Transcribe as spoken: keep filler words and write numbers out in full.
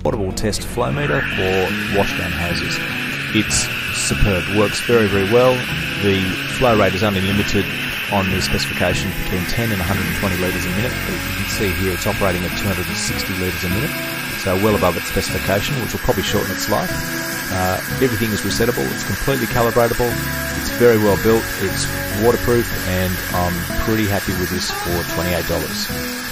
portable test flow meter for washdown hoses. It's superb, works very very well. The flow rate is only limited on the specification between ten and one hundred twenty litres a minute, but you can see here it's operating at two hundred sixty litres a minute, so well above its specification, which will probably shorten its life. Uh, everything is resettable, it's completely calibratable, it's very well built, it's waterproof, and I'm pretty happy with this for twenty-eight dollars.